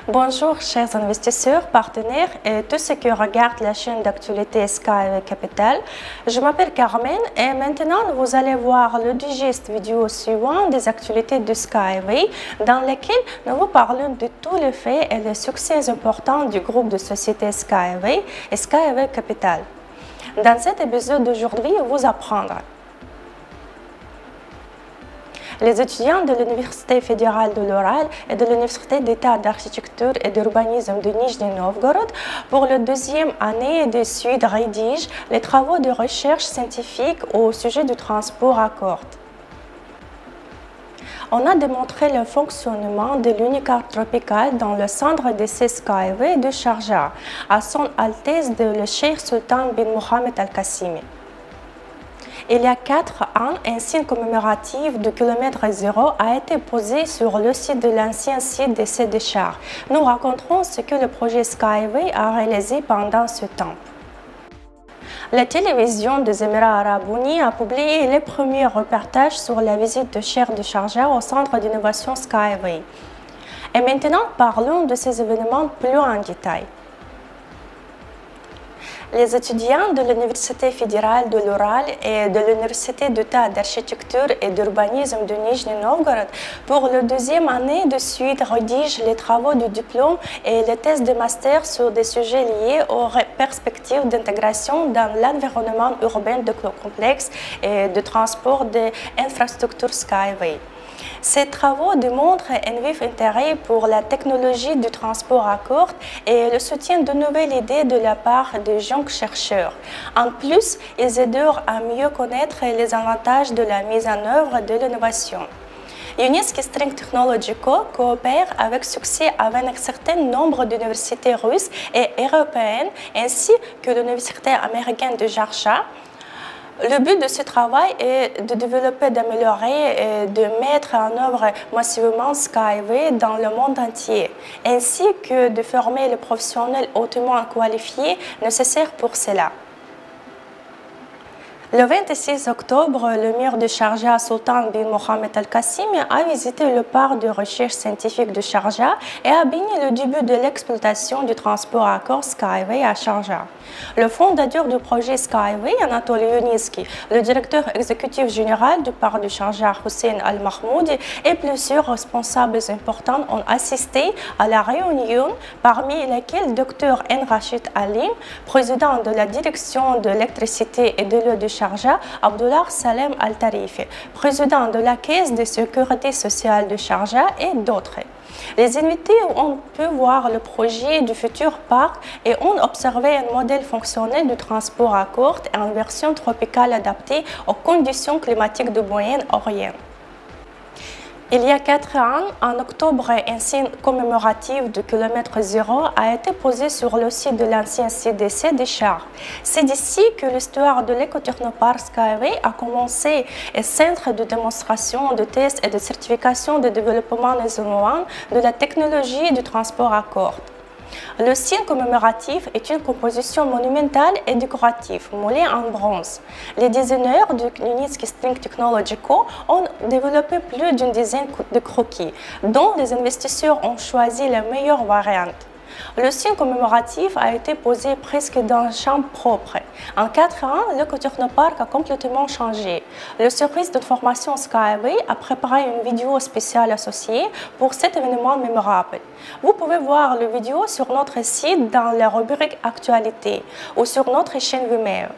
Bonjour chers investisseurs, partenaires et tous ceux qui regardent la chaîne d'actualité Skyway Capital. Je m'appelle Carmen et maintenant vous allez voir le digeste vidéo suivant des actualités de Skyway dans lequel nous vous parlons de tous les faits et les succès importants du groupe de société Skyway et Skyway Capital. Dans cet épisode d'aujourd'hui, vous apprendrez les étudiants de l'Université fédérale de l'Oural et de l'Université d'État d'architecture et d'urbanisme de Nijni Novgorod pour la deuxième année de suite rédigent les travaux de recherche scientifique au sujet du transport à corde. On a démontré le fonctionnement de l'Unicar Tropical dans le centre d'essai Skyway de Sharjah, à son Altesse le Cheikh Sultan bin Mohammed Al-Qassimi. Il y a 4 ans, un signe commémoratif du kilomètre zéro a été posé sur le site de l'ancien site d'essai de Char. Nous raconterons ce que le projet Skyway a réalisé pendant ce temps. La télévision des Émirats arabes unis a publié les premiers reportages sur la visite de Cheikh de Sharjah au centre d'innovation Skyway. Et maintenant, parlons de ces événements plus en détail. Les étudiants de l'Université fédérale de l'Oural et de l'Université d'État d'architecture et d'urbanisme de Nijni Novgorod pour la deuxième année de suite rédigent les travaux de diplôme et les thèses de master sur des sujets liés aux perspectives d'intégration dans l'environnement urbain de complexe et de transport des infrastructures Skyway. Ces travaux démontrent un vif intérêt pour la technologie du transport à corde et le soutien de nouvelles idées de la part de jeunes chercheurs. En plus, ils aident à mieux connaître les avantages de la mise en œuvre de l'innovation. Uniski String Technology Co. coopère avec succès avec un certain nombre d'universités russes et européennes ainsi que l'Université américaine de Sharjah. Le but de ce travail est de développer, d'améliorer et de mettre en œuvre massivement Skyway dans le monde entier, ainsi que de former les professionnels hautement qualifiés nécessaires pour cela. Le 26 octobre, l'émir de Sharjah, Sultan bin Mohammed Al-Qassimi, a visité le parc de recherche scientifique de Sharjah et a béni le début de l'exploitation du transport à corde Skyway à Sharjah. Le fondateur du projet Skyway, Anatoly Yuniski, le directeur exécutif général du parc de Sharjah, Hussein Al-Mahmoudi, et plusieurs responsables importants ont assisté à la réunion, parmi lesquels Dr N. Rachid Alim, président de la direction de l'électricité et de l'eau de Sharjah, Abdullah Salem Al-Tarifi, président de la Caisse de sécurité sociale de Sharjah et d'autres. Les invités ont pu voir le projet du futur parc et ont observé un modèle fonctionnel de transport à corde en version tropicale adaptée aux conditions climatiques du Moyen-Orient. Il y a 4 ans, en octobre, un signe commémoratif du kilomètre zéro a été posé sur le site de l'ancien site d'essai de Char. C'est d'ici que l'histoire de l'écotechnoparc Skyway a commencé et centre de démonstration, de tests et de certification de développement innovant de la technologie du transport à corde. Le signe commémoratif est une composition monumentale et décorative, moulée en bronze. Les designers de Uniski String Technology Co. ont développé plus d'une dizaine de croquis, dont les investisseurs ont choisi la meilleure variante. Le signe commémoratif a été posé presque dans un champ propre. En 4 ans, l'écotechnoparc a complètement changé. Le service d'information Skyway a préparé une vidéo spéciale associée pour cet événement mémorable. Vous pouvez voir la vidéo sur notre site dans la rubrique Actualité ou sur notre chaîne Vimeo.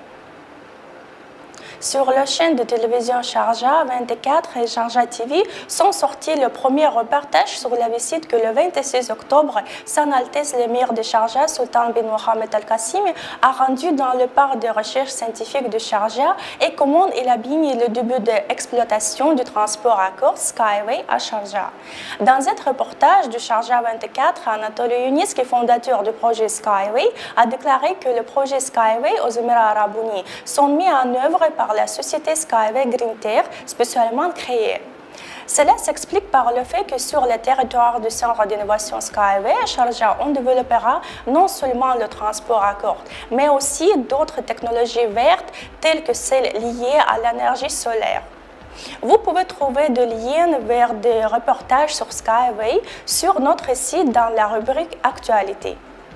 Sur la chaîne de télévision Sharjah 24 et Sharjah TV sont sortis le premier reportage sur la visite que le 26 octobre, Son Altesse l'émir de Sharjah, Sultan bin Mohammed Al-Qassimi, a rendu dans le parc de recherche scientifique de Sharjah et comment il a béni le début de l'exploitation du transport à corde Skyway à Sharjah. Dans un reportage de Sharjah 24, Anatoly Yuniski, fondateur du projet Skyway, a déclaré que le projet Skyway aux Émirats arabes unis sont mis en œuvre par la société Skyway Greenterre spécialement créée. Cela s'explique par le fait que sur le territoire du centre d'innovation Skyway à Sharjah, on développera non seulement le transport à corde, mais aussi d'autres technologies vertes telles que celles liées à l'énergie solaire. Vous pouvez trouver des liens vers des reportages sur Skyway sur notre site dans la rubrique Actualité.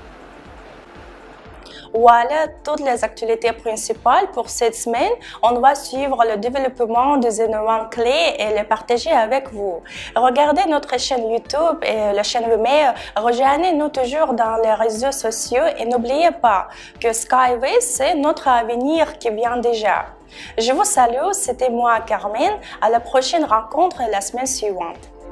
Voilà toutes les actualités principales pour cette semaine. On va suivre le développement des événements clés et les partager avec vous. Regardez notre chaîne YouTube et la chaîne Vimeo. Rejoignez-nous toujours dans les réseaux sociaux et n'oubliez pas que Skyway, c'est notre avenir qui vient déjà. Je vous salue, c'était moi Carmen. À la prochaine rencontre la semaine suivante.